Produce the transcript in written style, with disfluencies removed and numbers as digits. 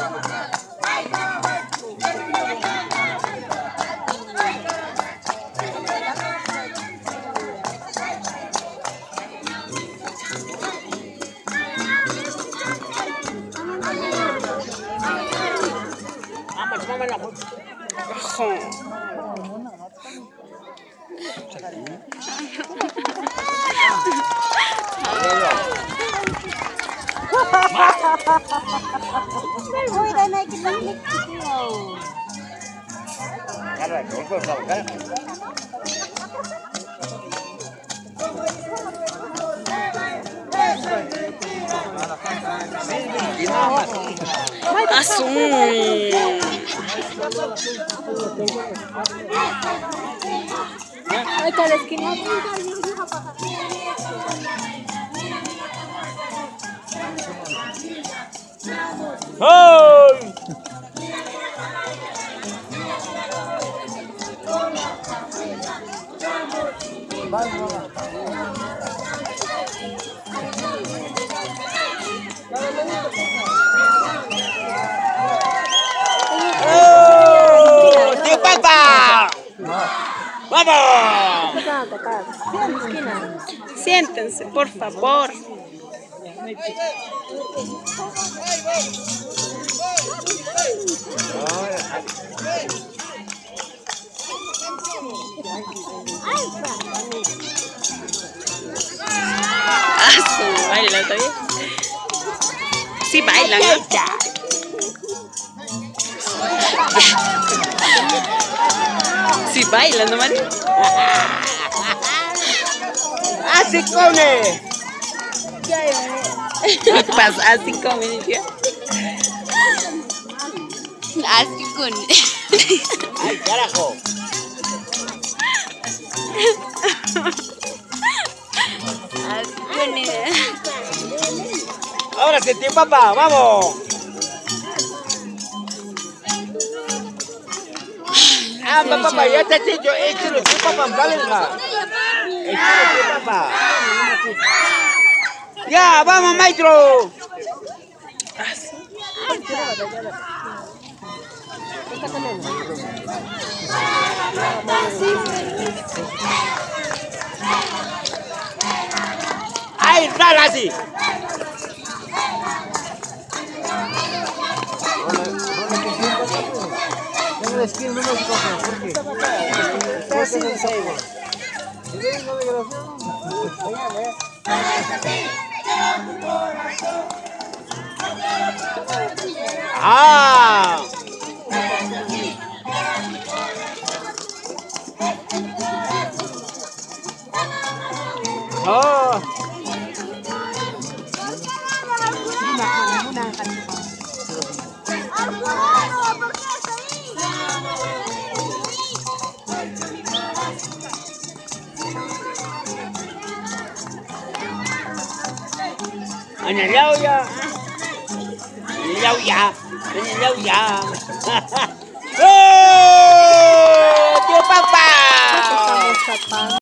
Voy a naik kita video. Asum. Ay, cada esquina. ¡Hey! ¡Tío Papa! ¡Vamos! Siéntense, por favor. Baila, ¿está bien? Sí, bailan, ¿no? Sí, bailan, ¿no, man? ¡Así come! ¿Qué pasa? Así comen, tía. Así con. ¡Ay, carajo! Así con. Ahora sí, tío Papa, ¡vamos! Ah, papá, ya te he dicho, échalo, tío Papa, válenla. Échalo, tío Papa. ¡Ya, vamos, maestro! ¡Ay, dale así! ¡Ah! ¡Oh! Anh lâu ya. Lâu ya. Lâu ya. Tiêu Papa.